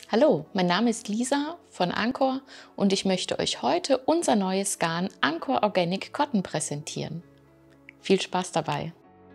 Hallo, mein Name ist Lisa von Ancor und ich möchte euch heute unser neues Garn Ancor Organic Cotton präsentieren. Viel Spaß dabei!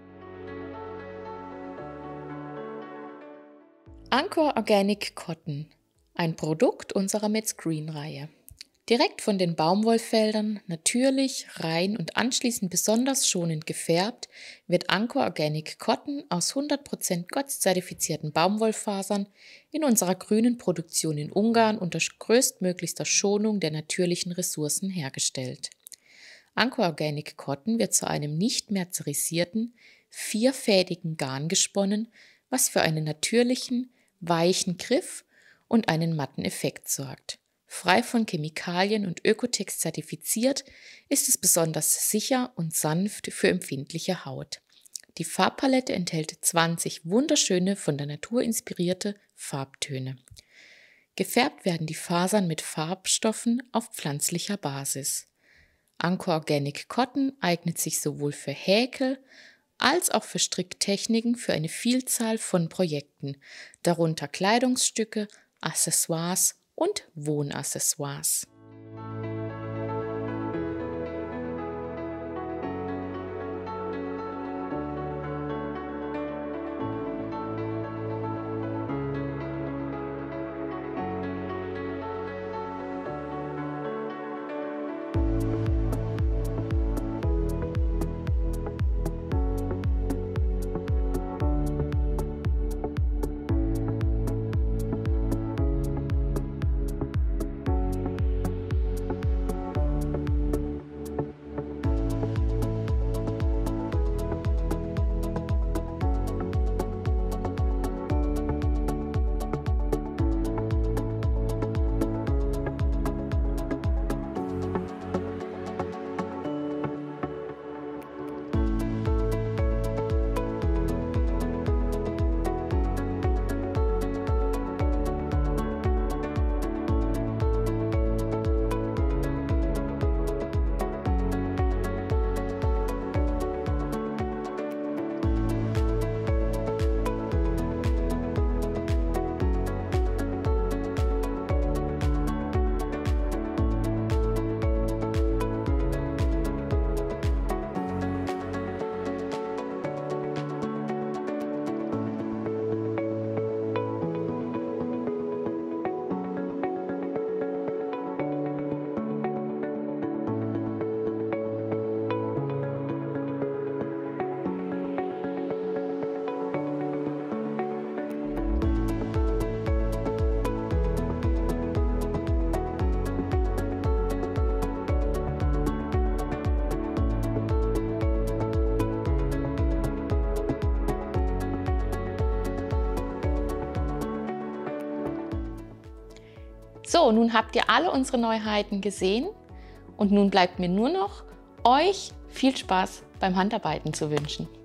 Ancor Organic Cotton, ein Produkt unserer Metz Green-Reihe. Direkt von den Baumwollfeldern, natürlich, rein und anschließend besonders schonend gefärbt, wird Ancor Organic Cotton aus 100% GOTS-zertifizierten Baumwollfasern in unserer grünen Produktion in Ungarn unter größtmöglichster Schonung der natürlichen Ressourcen hergestellt. Ancor Organic Cotton wird zu einem nicht mercerisierten, vierfädigen Garn gesponnen, was für einen natürlichen, weichen Griff und einen matten Effekt sorgt. Frei von Chemikalien und Ökotex zertifiziert, ist es besonders sicher und sanft für empfindliche Haut. Die Farbpalette enthält 20 wunderschöne, von der Natur inspirierte Farbtöne. Gefärbt werden die Fasern mit Farbstoffen auf pflanzlicher Basis. Ancor Organic Cotton eignet sich sowohl für Häkel als auch für Stricktechniken für eine Vielzahl von Projekten, darunter Kleidungsstücke, Accessoires und Wohnaccessoires. So, nun habt ihr alle unsere Neuheiten gesehen und nun bleibt mir nur noch, euch viel Spaß beim Handarbeiten zu wünschen.